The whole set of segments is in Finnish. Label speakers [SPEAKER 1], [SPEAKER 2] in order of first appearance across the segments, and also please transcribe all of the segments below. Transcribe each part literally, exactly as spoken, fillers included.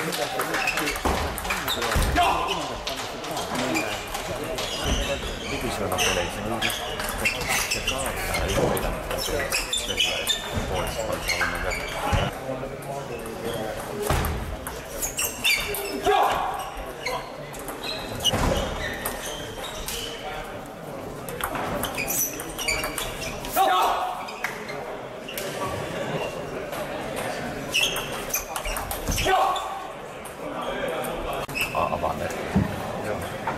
[SPEAKER 1] Divisioona-peleissä juuri se kaataa ei hoida pois, vaan se on verran. Avaneet. Joo.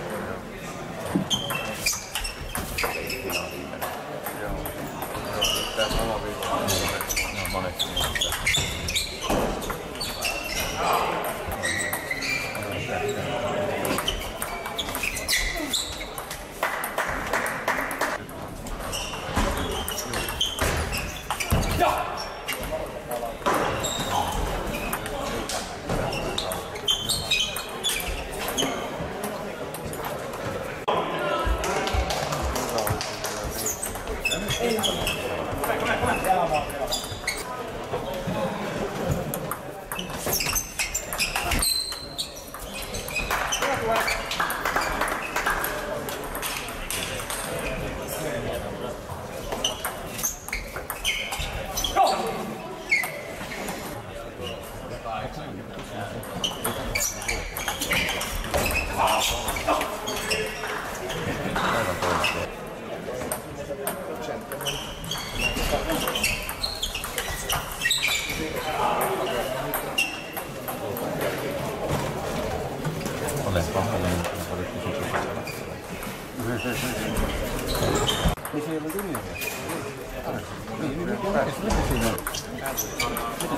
[SPEAKER 1] Ihan viimeinen. Joo. Joo. Tää sama viikolla. No moneksi niin. Olen pahoillani, että olit kysyä. Niin se ei ollut junioria. Niin, niin, mitä siinä on? Mitä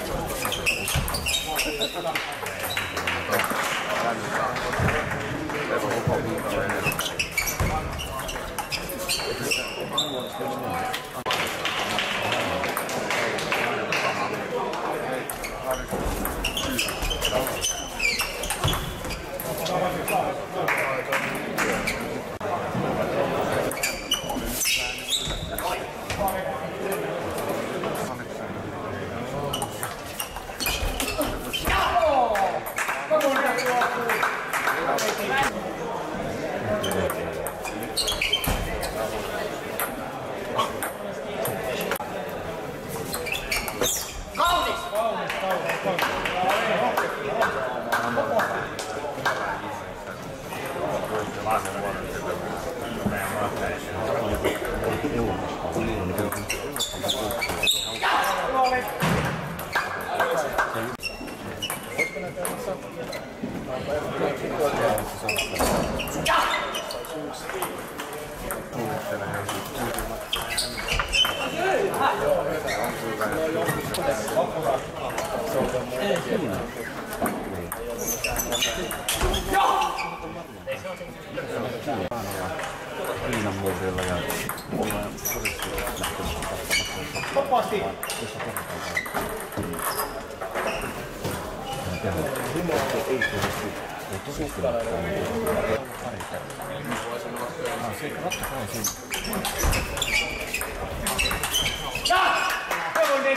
[SPEAKER 1] Kiinan muovilla ja ollaan poliisi lähtenyt katsomassa. Vapaasti! Ei tietysti. Ei tosisesti lähtee. Pari kertaa. Se ratta kai siinä. Ja! Hevonen!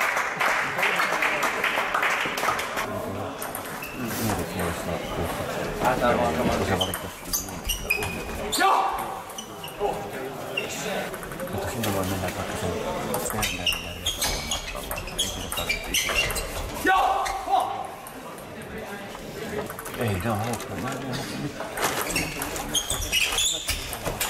[SPEAKER 1] Mietit joissa puhtaa. Äätään vaan kamalla. Se valittaisi. Joo! Mutta sinne voi mennä vaikka sen Wernerin järjestelmän matkalla. Ei siinä tarvitse. Joo! Ei, ne on hauskaa. Mä en ole mitään.